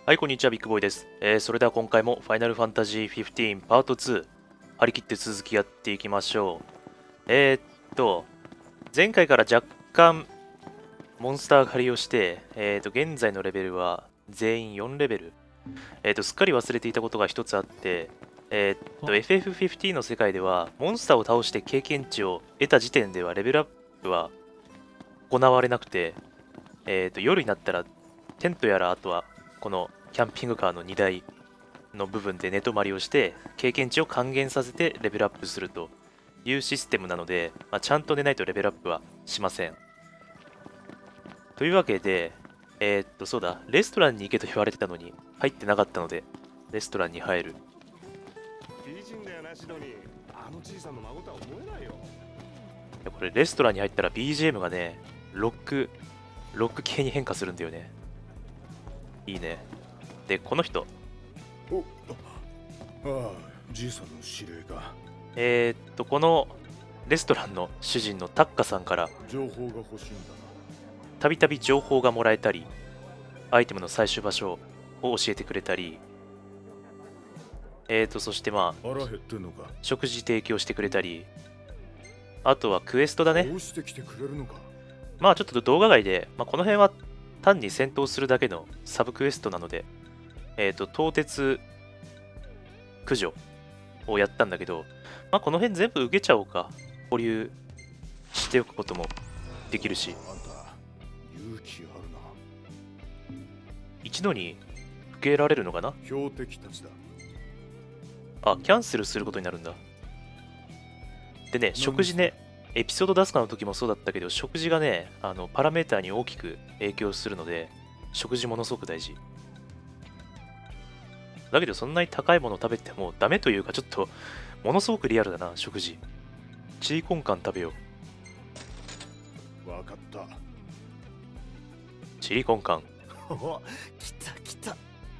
はい、こんにちは、ビッグボーイです。それでは今回もファイナルファンタジー15パート2、張り切って続きやっていきましょう。前回から若干モンスター狩りをして、現在のレベルは全員4レベル。すっかり忘れていたことが一つあって、FF15 の世界では、モンスターを倒して経験値を得た時点ではレベルアップは行われなくて、夜になったらテントやら、あとはこのキャンピングカーの荷台の部分で寝泊まりをして経験値を還元させてレベルアップするというシステムなので、ちゃんと寝ないとレベルアップはしません。というわけで、そうだ、レストランに行けと言われてたのに入ってなかったので、レストランに入る。 美人だよな、シドニー。あのじいさんの孫とは思えないよ。 これレストランに入ったら BGM がね、ロック系に変化するんだよね。いいね。で、この人。 ああ、じいさんの指令が。 このレストランの主人のタッカさんから情報が欲しいんだな。 たびたび情報がもらえたり、アイテムの採取場所を教えてくれたり、そして腹減ってんのか。 食事提供してくれたり、あとはクエストだね。 どうして来てくれるのか。 ちょっと動画外で、この辺は単に戦闘するだけのサブクエストなので、凍結駆除をやったんだけど、この辺全部受けちゃおうか。保留しておくこともできるし。 あんた、勇気あるな。 一度に受けられるのかな。 標的たちだ。 あ、キャンセルすることになるんだ。でね、食事ね、エピソード出すかの時もそうだったけど、食事がね、パラメーターに大きく影響するので、食事ものすごく大事。だけど、そんなに高いものを食べてもダメというか、ちょっと、ものすごくリアルだな、食事。チリコンカン食べよう。わかった。 チリコンカン。 来た来た。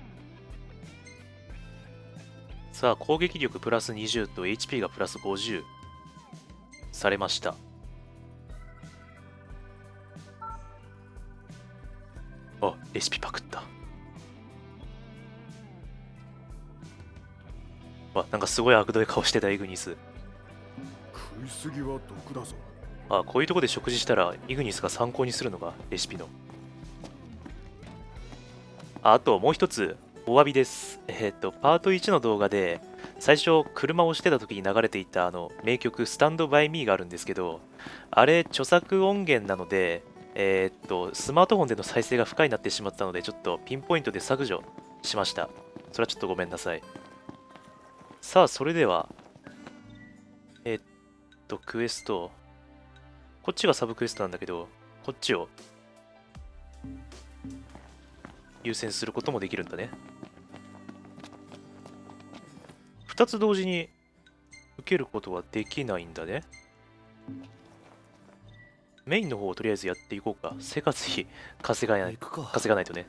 さあ、攻撃力プラス20と HP がプラス50されました。あ、レシピパクった。なんかすごい悪どい顔してたイグニス。 食いすぎは毒だぞ。 こういうとこで食事したらイグニスが参考にするのがレシピの。あともう一つお詫びです。パート1の動画で最初車を押してた時に流れていた名曲スタンドバイミーがあるんですけど、あれ著作音源なので、スマートフォンでの再生が不可になってしまったので、ちょっとピンポイントで削除しました。それはちょっとごめんなさい。さあ、それでは、クエスト。こっちがサブクエストなんだけど、こっちを優先することもできるんだね。2つ同時に受けることはできないんだね。メインの方をとりあえずやっていこうか。生活費稼がないとね。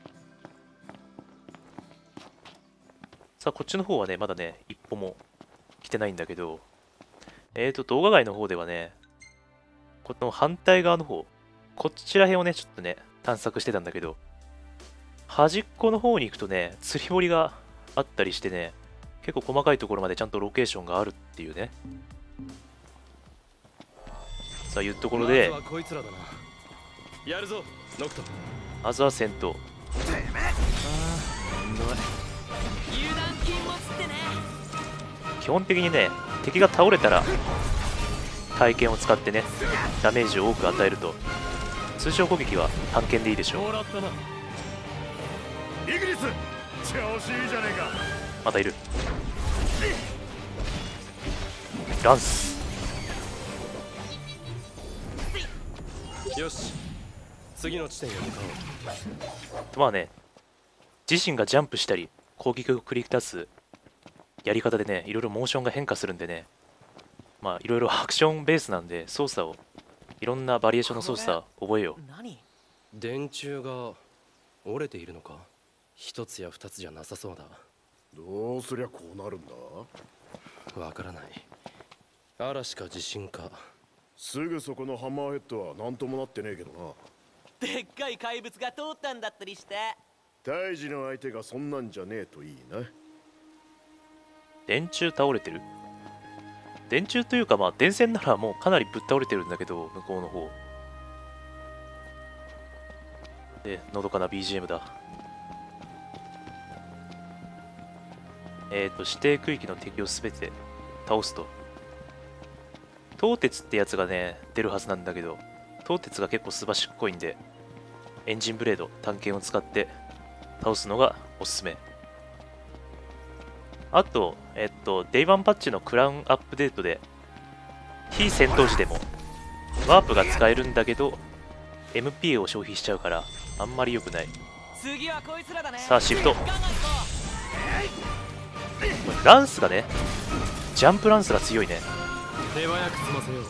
さあ、こっちの方はね、まだね、一歩も来てないんだけど、動画外の方ではね、この反対側の方、こっちら辺をね、ちょっとね、探索してたんだけど、端っこの方に行くとね、釣り堀があったりしてね、結構細かいところまでちゃんとロケーションがあるっていうね。さあいうところで、まずは戦闘。基本的にね、敵が倒れたら体験を使ってね、ダメージを多く与えると、通常攻撃は単剣でいいでしょう。 イグニス、調子いいじゃねえか。 またいる。ランス。 よし、次の地点へ向かおう。自身がジャンプしたり攻撃を繰り出すやり方でね、いろいろモーションが変化するんでね、いろいろアクションベースなんで、操作をいろんなバリエーションの操作覚えよう。 電柱が折れているのか。一つや二つじゃなさそうだ。 どうすりゃこうなるんだ。 わからない。嵐か地震か。 すぐそこのハンマーヘッドは何ともなってねえけどな。 でっかい怪物が通ったんだったりして。 大事の相手がそんなんじゃねえといいな。 電柱倒れてる。電柱というかまあ電線ならもうかなりぶっ倒れてるんだけど、向こうの方でのどかな BGM だ。指定区域の敵を全て倒すと東鉄ってやつがね出るはずなんだけど、東鉄が結構すばしっこいんでエンジンブレード探検を使って倒すのがおすすめ。あとデイワンパッチのクラウンアップデートで非戦闘時でもワープが使えるんだけど MP を消費しちゃうからあんまり良くない。さあシフト、ランスがねジャンプランスが強いね。 手早く済ませよう。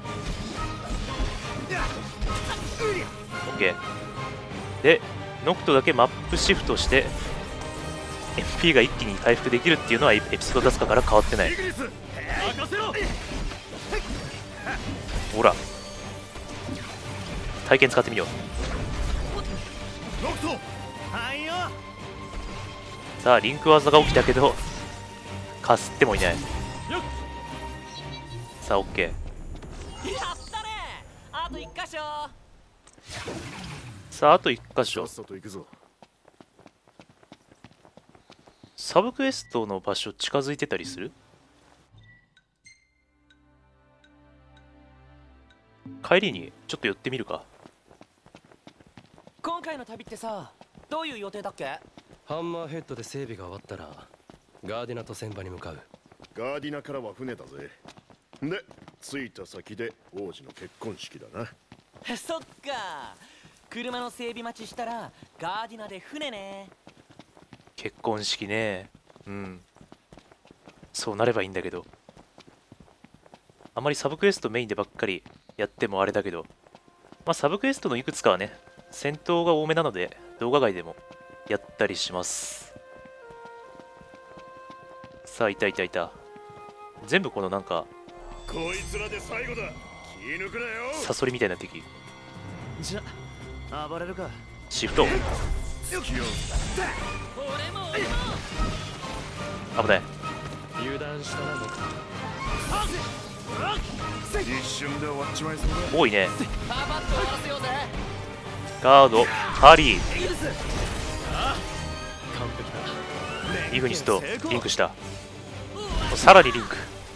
OK でノクトだけマップシフトして MP が一気に回復できるっていうのはエピソードダスカから変わってない。ほら体験使ってみよう。さあリンク技が起きたけどかすってもいない。さあ OK。 さああと1箇所。サブクエストの場所近づいてたりする？帰りにちょっと寄ってみるか。 今回の旅ってさ、どういう予定だっけ？ ハンマーヘッドで整備が終わったらガーディナと船場に向かう。 ガーディナからは船だぜ。で着いた先で王子の結婚式だな。 そっか、車の整備待ちしたらガーディナで船ね。 結婚式ね。うんそうなればいいんだけど、あまりサブクエストメインでばっかりやってもあれだけど、まあサブクエストのいくつかはね戦闘が多めなので動画外でもやったりします。さあいたいたいた。全部このなんかこいつらで最後だ。気抜くなよ。 サソリみたいな敵。 じゃ暴れるか。 シフト。危ない。 油断したな僕。 一瞬で終わっちまいそうだ。 多いね。ガードハリーイグニスとリンクした。さらにリンク。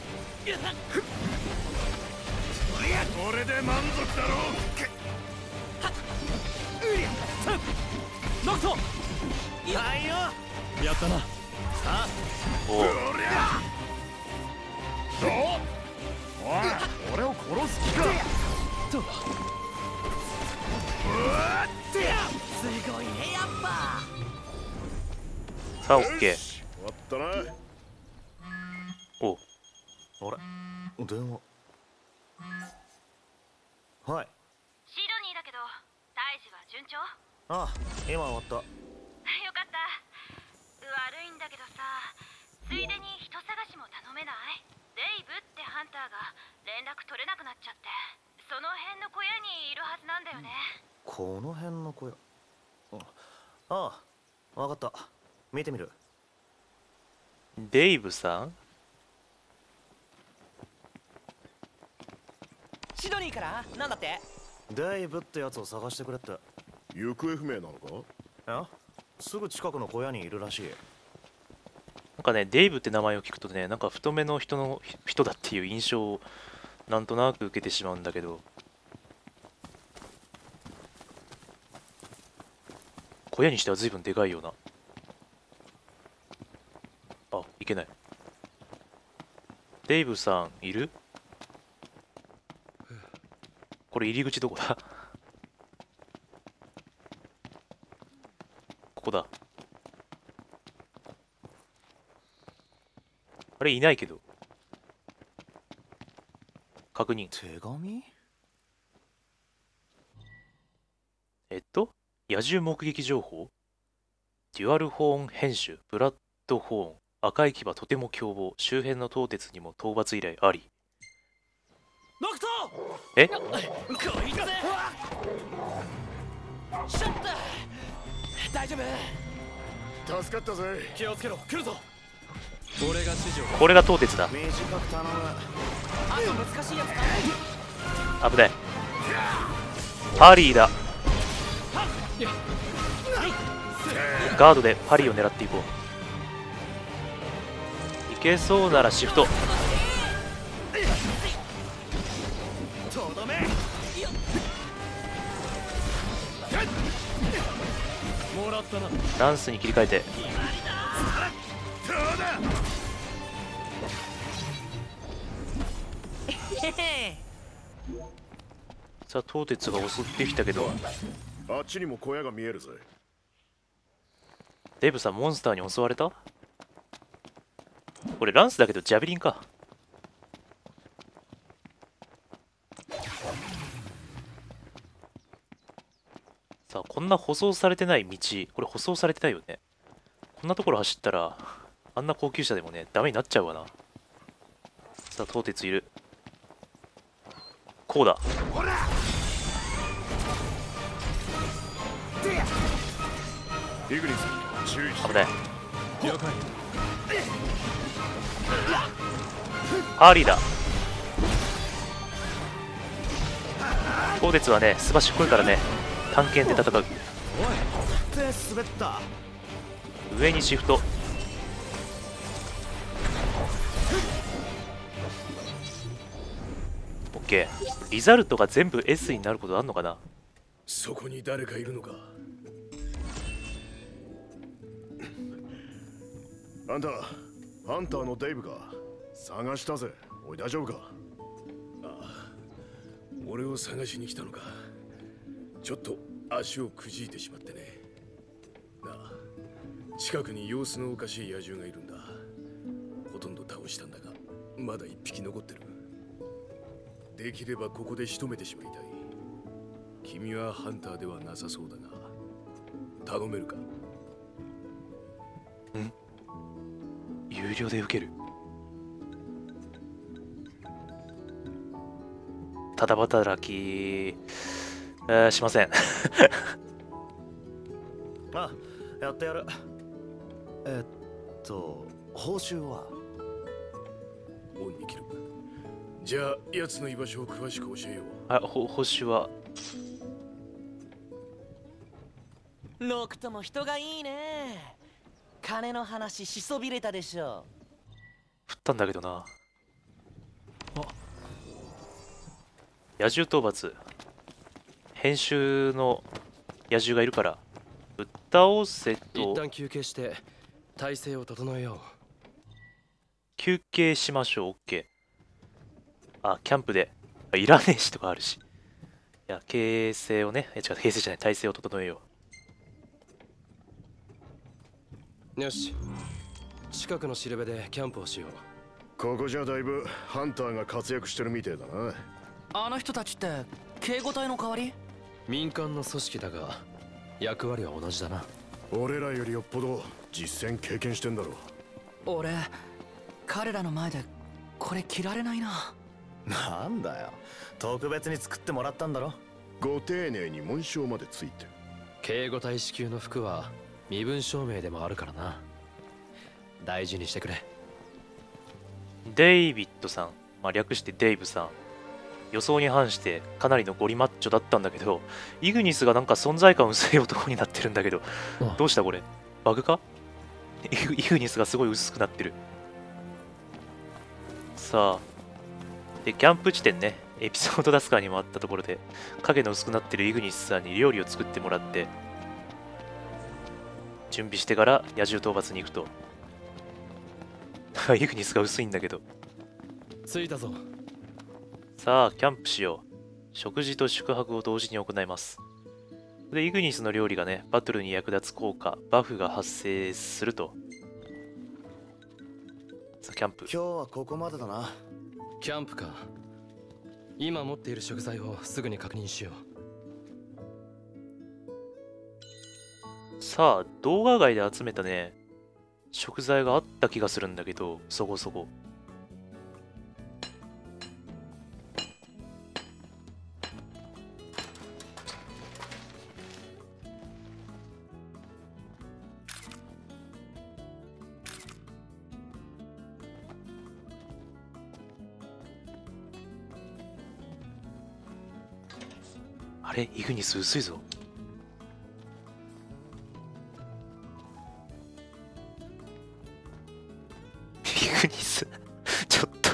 これで満足だろう。 ノクトやったな。 おお俺を殺す気か。 すごいねやっぱ。 さあオッケー。 終わったな。 おあれ電話。はい。 シドニーだけど大事は順調？ ああ今終わった。 よかった。悪いんだけどさ、ついでに人探しも頼めない？デイブってハンターが連絡取れなくなっちゃって、その辺の小屋にいるはずなんだよね。 この辺の小屋。ああわかった。見てみる。 デイブさん。 シドニーからなんだって？ デイブってやつを探してくれって。 行方不明なのか？ え？すぐ近くの小屋にいるらしい。 なんかねデイブって名前を聞くとね、なんか太めの人だっていう印象をなんとなく受けてしまうんだけど、小屋にしては随分でかいような。あ、いけない。デイブさんいる？これ入り口どこだ？ここだ。あれいないけど。確認。 手紙？ 野獣目撃情報。デュアルホーン編集、ブラッドホーン、赤い牙とても凶暴、周辺の東鉄にも討伐依頼あり。 ノクト。 え？ こいつ。シャッター。大丈夫？ 助かったぜ。 気をつけろ、来るぞ。俺が指示を。 これが東鉄だ。 短く頼む。 あと難しいやつか。 危ない。パリーだ。ガードでパリを狙っていこう。いけそうならシフト。 とどめ。 もらったな。 ランスに切り替えて。 どうだ。 さあ東鉄が襲ってきたけど、 あっちにも小屋が見えるぜ。 デブさんモンスターに襲われた。これランスだけどジャベリンか。さあこんな舗装されてない道、これ舗装されてないよね。こんなところ走ったらあんな高級車でもねダメになっちゃうわな。さあ東鉄いる。こうだ。 イグニス注意して。 危ない。 了解。 ハーリーだ。東鉄はねすばしっこいからね、探検で戦う。 手滑った。 上にシフト。オッケー。リザルトが全部 S になることあんのかな。 そこに誰かいるのか。あんたハンターのデイブか。探したぜ。おい大丈夫か。 俺を探しに来たのか。ちょっと足をくじいてしまってね。なあ、近くに様子のおかしい野獣がいるんだ。ほとんど倒したんだがまだ一匹残ってる。できればここで仕留めてしまいたい。君はハンターではなさそうだが頼めるか。 有料で受ける。ただ働き、しません。 あ、やってやる。報酬は。 恩に切る。じゃあ奴の居場所を詳しく教えよう。 報酬は。 ノクトも人がいいね。金の話しそびれたでしょ。 振ったんだけどな。野獣討伐。編集の野獣がいるからぶっ倒せと。 一旦休憩して体勢を整えよう。 休憩しましょう。 OK。 あ、キャンプでいらねえしとかあるし。いや、形勢をね、違う、形勢じゃない、体勢を整えよよし、近くのしるべでキャンプをしよう。 ここじゃだいぶハンターが活躍してるみてえだな。 あの人たちって警護隊の代わり？ 民間の組織だが役割は同じだな。 俺らよりよっぽど実戦経験してんだろ。 俺彼らの前でこれ着られないな。 なんだよ、特別に作ってもらったんだろ。 ご丁寧に紋章までついてる。 警護隊支給の服は身分証明でもあるからな。大事にしてくれ。 デイビッドさん、まあ、略してデイブさん。予想に反してかなりのゴリマッチョだったんだけど、イグニスがなんか存在感薄い男になってるんだけど、どうしたこれ、バグか。イグニスがすごい薄くなってる。さあでキャンプ地点ね、エピソードダスカーにもあったところで影の薄くなってるイグニスさんに料理を作ってもらって準備してから野獣討伐に行くと。イグニスが薄いんだけど。 着いたぞ。 さあキャンプしよう。食事と宿泊を同時に行います。でイグニスの料理がね、バトルに役立つ効果バフが発生すると。さあキャンプ。 今日はここまでだな。 キャンプか。今持っている食材をすぐに確認しよう。さあ動画外で集めたね食材があった気がするんだけど、そこそこ。 あれイグニス薄いぞ。イグニスちょっと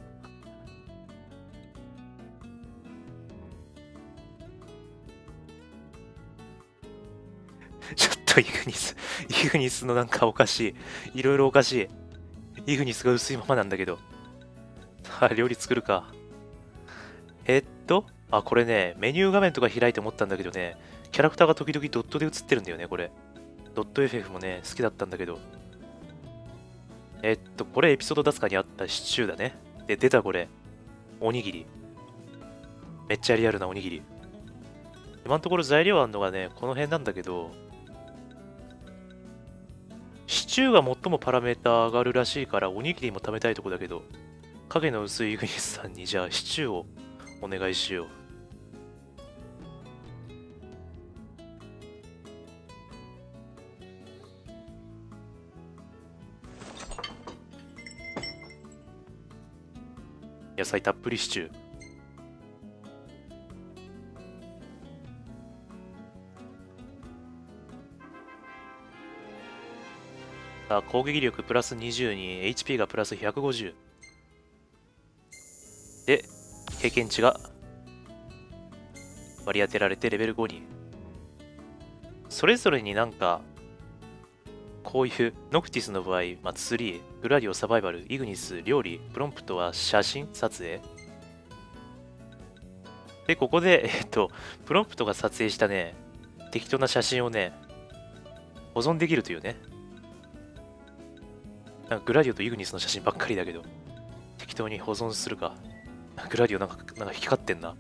ちょっとイグニスのなんかおかしい。いろいろおかしい。イグニスが薄いままなんだけど。さあ、料理作るか。あ、これね、メニュー画面とか開いて思ったんだけどね、キャラクターが時々ドットで映ってるんだよね、これ。ドット FF もね、好きだったんだけど。これエピソード出すかにあったシチューだね。で、出たこれ。おにぎり。めっちゃリアルなおにぎり。今のところ材料あんのがね、この辺なんだけど、シチューが最もパラメータ上がるらしいから、おにぎりも食べたいとこだけど、影の薄いイグニスさんにじゃあシチューをお願いしよう。野菜たっぷりシチュー。さあ、攻撃力プラス20に HP がプラス150。で、経験値が割り当てられてレベル5に。それぞれになんか、こういうノクティスの場合、3、グラディオサバイバル、イグニス、料理、プロンプトは写真撮影。で、ここで、プロンプトが撮影したね、適当な写真をね、保存できるというね。なんかグラディオとイグニスの写真ばっかりだけど、適当に保存するか。グラディオなんか光ってんな。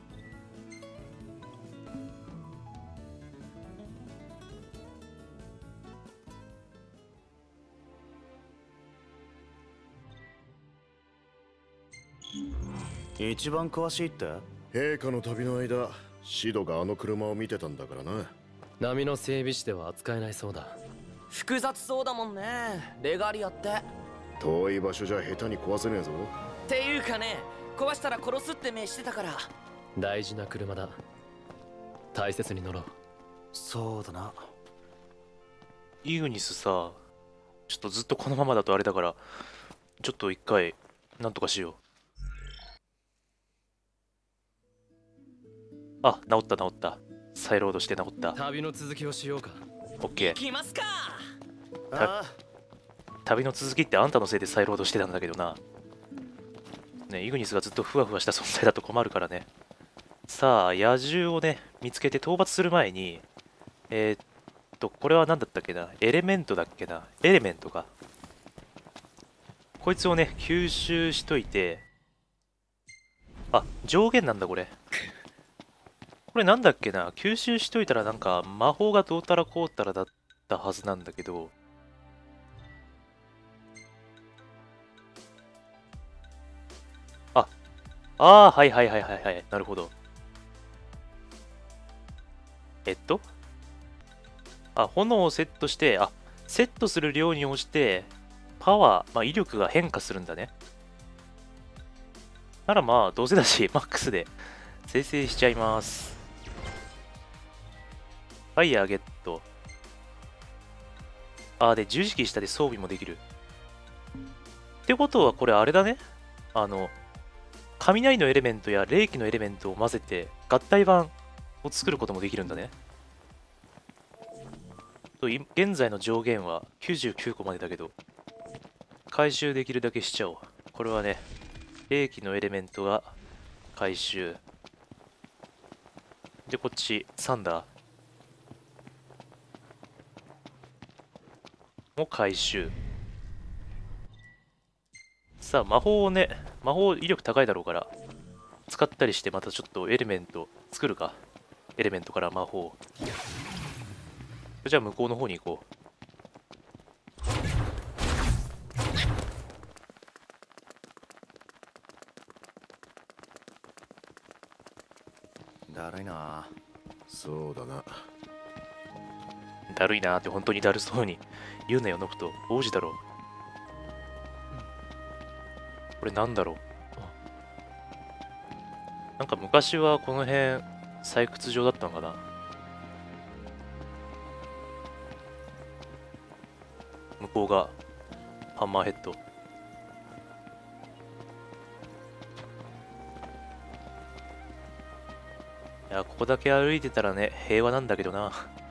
一番詳しいって？ 陛下の旅の間、シドがあの車を見てたんだからな。 波の整備士では扱えないそうだ。 複雑そうだもんね、レガリアって。 遠い場所じゃ下手に壊せねえぞ。 っていうかね、壊したら殺すって目してたから。 大事な車だ。大切に乗ろう。 そうだな。 イグニスさ、ちょっとずっとこのままだとあれだから、ちょっと一回、なんとかしよう。あ、治った治った。再ロードして治った。 旅の続きをしようか。 オッケー。 来ますか。 あ旅の続きってあんたのせいで再ロードしてたんだけどな。ね、イグニスがずっとふわふわした存在だと困るからね。さあ、野獣をね、見つけて討伐する前に、これは何だったっけな、エレメントだっけな、エレメントか。こいつをね、吸収しといて、あ、上限なんだこれ。これなんだっけな、吸収しといたらなんか魔法がどうたらこうたらだったはずなんだけど、はいはいはいはいはい、なるほど。炎をセットして、セットする量に応じて、パワー、威力が変化するんだね。ならどうせだし、マックスで生成しちゃいます。ファイヤーゲット。で、十字キー下で装備もできる。ってことは、これあれだね。雷のエレメントや霊気のエレメントを混ぜて合体版を作ることもできるんだね。現在の上限は99個までだけど、回収できるだけしちゃおう。これはね、霊気のエレメントが回収。で、こっち、サンダーも回収。さあ、魔法をね、魔法威力高いだろうから、使ったりしてまたちょっとエレメント作るか。エレメントから魔法。じゃあ向こうの方に行こあだるいな。 そうだな。 う。だるいなーって本当にだるそうに言うなよ、ノクト。王子だろう。これなんだろう。なんか昔はこの辺採掘場だったのかな。向こうがハンマーヘッド。いや、ここだけ歩いてたらね、平和なんだけどな。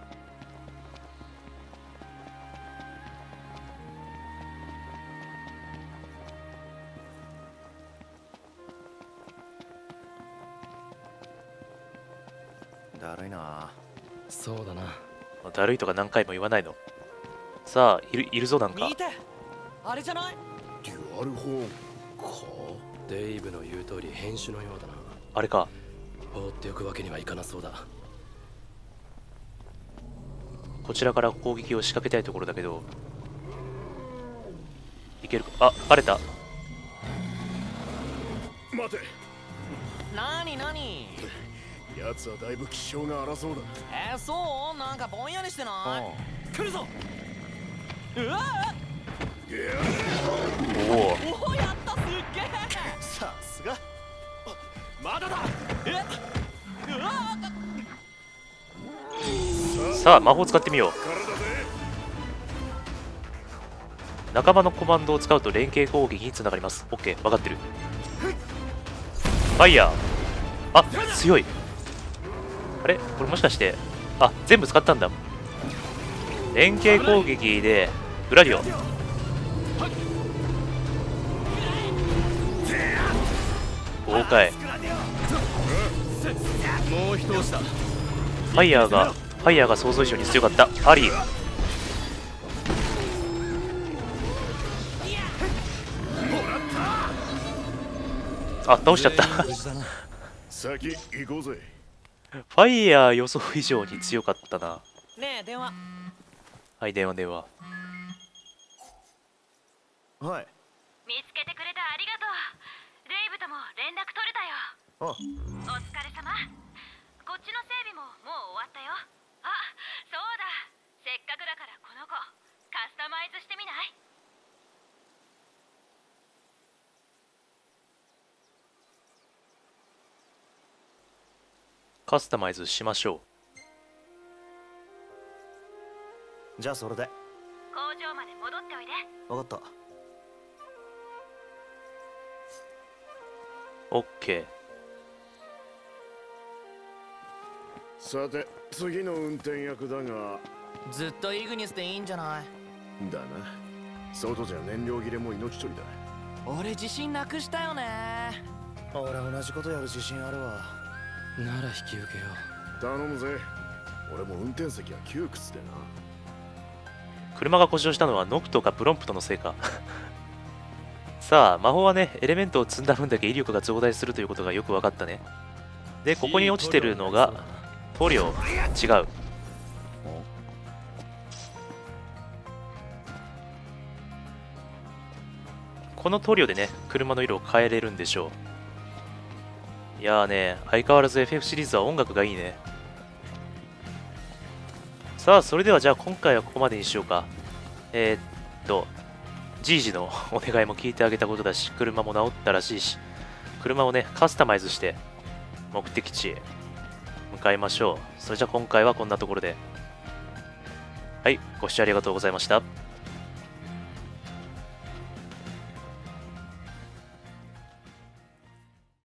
だるいな。 そうだな。 だるいとか何回も言わないの。さあ、いるぞなんか。 見て、あれじゃない？ デュアルホーンか。 デイブの言う通り変種のようだな。 あれか。 放っておくわけにはいかなそうだ。 こちらから攻撃を仕掛けたいところだけど、いけるか。あ、バレた。 待て、 なになに？ 奴はだいぶ気性が荒そうだ。 そう？なんかぼんやりしてない？来るぞ。うわおお。 おお、やった、すっげえ。 さすが。 まだだ。 うわさあ、魔法使ってみよう。 体で。 仲間のコマンドを使うと連携攻撃につながります。オッケー、分かってる。ファイヤー。あ、強い。あれこれもしかして、あ、全部使ったんだ。連携攻撃でグラディオ。豪快。 もう一押しだ。 ファイヤーが想像以上に強かった。アリー。あ、倒しちゃった。フ先行こうぜ。 ァイヤー予想以上に強かったな。 ねえ、電話。 はい、電話。 はい。 見つけてくれてありがとう。デイブとも連絡取れたよ。 あ、 お疲れ様。こっちの整備ももう終わったよ。あ、そうだ。せっかくだからこの子カスタマイズしてみない？ カスタマイズしましょじゃあそれで。 工場まで戻っておいで。 わかった。 う。オッケー。 さて、次の運転役だが。 ずっとイグニスでいいんじゃない？ だな。外じゃ燃料切れも命取りだ。 俺自信なくしたよね。 俺同じことやる自信あるわ。 なら引き受けよ頼むぜ。俺も運転席は窮屈でな。 車が故障したのはノクトかプロンプトのせいか。さあ、魔法はね、エレメントを積んだ分だけ威力が増大するということがよく分かったね。で、ここに落ちてるのが塗料。違う。この塗料でね、車の色を変えれるんでしょう。いやーね、相変わらず FF シリーズは音楽がいいね。さあ、それではじゃあ今回はここまでにしようか。ジージのお願いも聞いてあげたことだし、車も直ったらしいし、車をね、カスタマイズして目的地へ向かいましょう。それじゃあ今回はこんなところで。はい、ご視聴ありがとうございました。